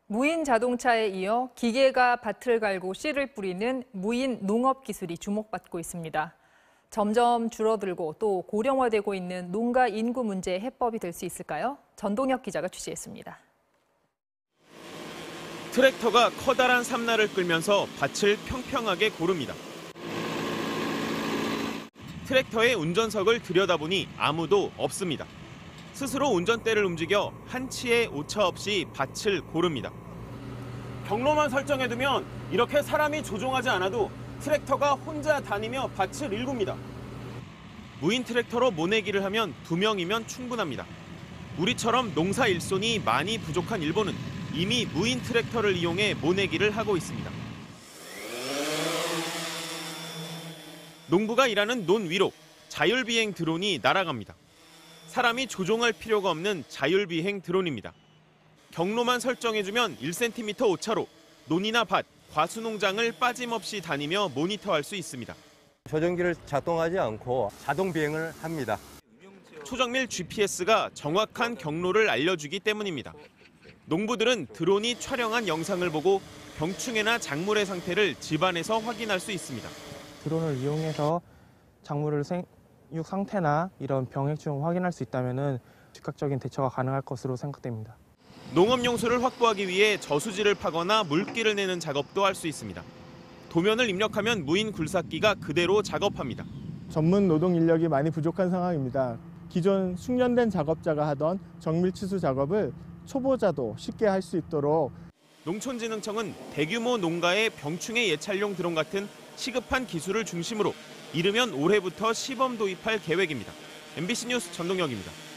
무인 자동차에 이어 기계가 밭을 갈고 씨를 뿌리는 무인 농업 기술이 주목받고 있습니다. 점점 줄어들고 또 고령화되고 있는 농가 인구 문제의 해법이 될 수 있을까요? 전동혁 기자가 취재했습니다. 트랙터가 커다란 삼날을 끌면서 밭을 평평하게 고릅니다. 트랙터의 운전석을 들여다보니 아무도 없습니다. 스스로 운전대를 움직여 한치의 오차 없이 밭을 고릅니다. 경로만 설정해두면 이렇게 사람이 조종하지 않아도 트랙터가 혼자 다니며 밭을 일굽니다. 무인 트랙터로 모내기를 하면 2명이면 충분합니다. 우리처럼 농사 일손이 많이 부족한 일본은 이미 무인 트랙터를 이용해 모내기를 하고 있습니다. 농부가 일하는 논 위로 자율비행 드론이 날아갑니다. 사람이 조종할 필요가 없는 자율비행 드론입니다. 경로만 설정해주면 1cm 오차로 논이나 밭, 과수농장을 빠짐없이 다니며 모니터할 수 있습니다. 조종기를 작동하지 않고 자동 비행을 합니다. 초정밀 GPS가 정확한 경로를 알려주기 때문입니다. 농부들은 드론이 촬영한 영상을 보고 병충해나 작물의 상태를 집안에서 확인할 수 있습니다. 드론을 이용해서 작물의 생육 상태나 이런 병해충을 확인할 수 있다면 즉각적인 대처가 가능할 것으로 생각됩니다. 농업용수를 확보하기 위해 저수지를 파거나 물기를 내는 작업도 할 수 있습니다. 도면을 입력하면 무인 굴삭기가 그대로 작업합니다. 전문 노동 인력이 많이 부족한 상황입니다. 기존 숙련된 작업자가 하던 정밀 치수 작업을 초보자도 쉽게 할 수 있도록 농촌진흥청은 대규모 농가의 병충해 예찰용 드론 같은 시급한 기술을 중심으로 이르면 올해부터 시범 도입할 계획입니다. MBC 뉴스 전동혁입니다.